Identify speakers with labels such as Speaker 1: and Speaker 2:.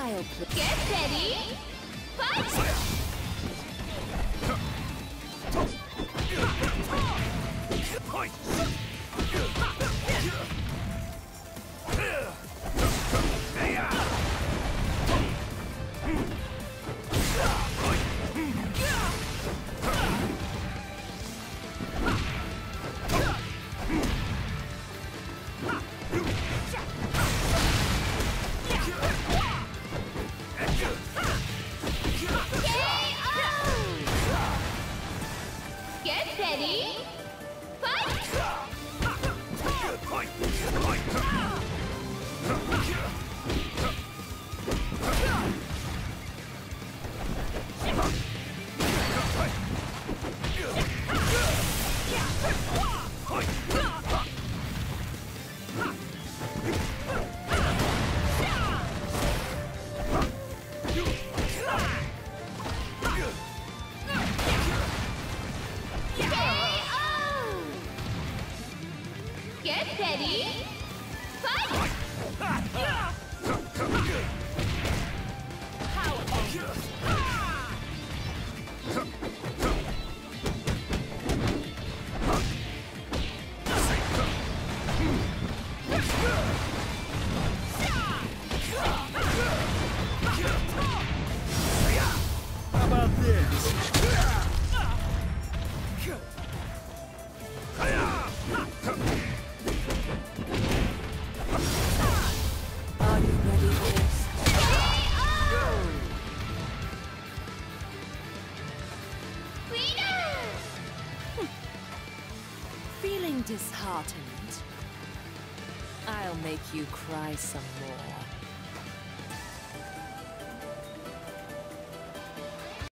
Speaker 1: I'll get ready. Fight! Ready? Fight! Get ready. Fight!
Speaker 2: How about this?
Speaker 1: Are you ready for this? Feeling disheartened? I'll make you cry some more.